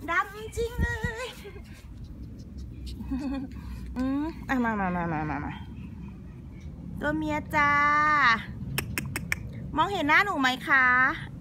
ดำจริงเลยมาตัวเมียจ้ามองเห็นหน้าหนูไหมคะ